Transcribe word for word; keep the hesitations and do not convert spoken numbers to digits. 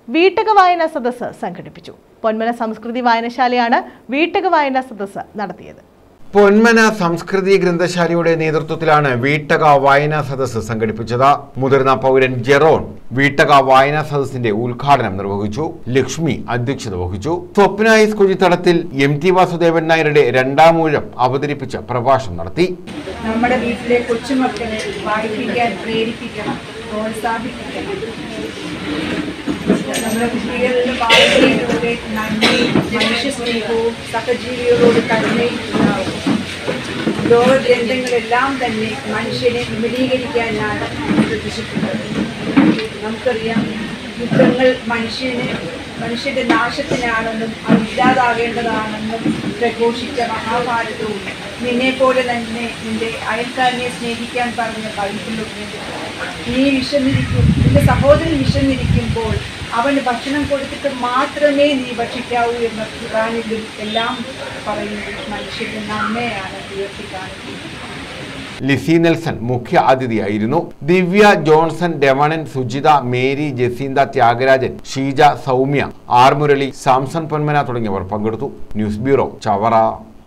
വീട്ടക വായനാ സദസ്സ് സംഘടിപ്പിച്ചു. പൊന്മന സംസ്കൃതി വായനശാലയാണ് വീട്ടക വായനാ സദസ്സ് നടത്തിയത്. പൊന്മന സംസ്കൃതി ഗ്രന്ഥശാലയുടെ നേതൃത്വത്തിലാണ് വീട്ടക വായനാ സദസ്സ് സംഘടിപ്പിച്ചത്. മുതിർന്ന പൗരൻ ജെറോൺ വീട്ടക വായനാ സദസ്സിന്റെ ഉദ്ഘാടനം നിർവഹിച്ചു. ലക്ഷ്മി അധ്യക്ഷത വഹിച്ചു. സ്വപ്ന ഹൈസ്കൂൾ തടത്തിൽ എം ടി വാസുദേവൻ നായരുടെ രണ്ടാം ഊഴം അവതരിപ്പിച്ച പ്രഭാഷണം നടത്തി. നമ്മുടെ വീട്ടിലെ കൊച്ചുമക്കളെ വായിപ്പിക്കാൻ പ്രേരിപ്പിക്കണം, പ്രോത്സാഹിപ്പിക്കണം. നമ്മുടെ കുട്ടികളിൽ വായനയിലൂടെ നന്മയും മനുഷ്യസ്നേഹവും സഹജീവികളോട് കരുണയും ഉണ്ടാവും. ലോകഗ്രന്ഥങ്ങളെല്ലാം തന്നെ മനുഷ്യനെ വിപുലീകരിക്കാനാണ് ശ്രദ്ധിച്ചിട്ടുള്ളത്. നമുക്കറിയാം, യുദ്ധങ്ങൾ മനുഷ്യന് മനുഷ്യന്റെ നാശത്തിനാണെന്നും അത് ഇല്ലാതാകേണ്ടതാണെന്നും പ്രഘോഷിച്ച മഹാഭാരതവും നിന്നെ പോലെ തന്നെ നിന്റെ അയൽക്കാരനെ സ്നേഹിക്കാൻ പറഞ്ഞ ബൈബിളൊക്കെ നീ വിശന്നിരിക്കും നിന്റെ സഹോദരൻ വിശന്നിരിക്കുമ്പോൾ അവന് ഭക്ഷണം കൊടുത്തിട്ട് മാത്രമേ നീ ഭക്ഷിക്കാവൂ എന്ന ഖുർആനിലും എല്ലാം പറയുന്നത് മനുഷ്യന്റെ നന്മയാണ് ഉയർത്തിക്കാണിക്കുന്നത്. ലിസി നെൽസൺ മുഖ്യ അതിഥിയായിരുന്നു. Divya, Johnson, Ramanan, Sujitha, Mary, Jacintha, Thyagarajan, Sheeja, Soumya, R Murali, Samson Ponmana തുടങ്ങിയവർ പങ്കെടുത്തു. News bureau, Chavara.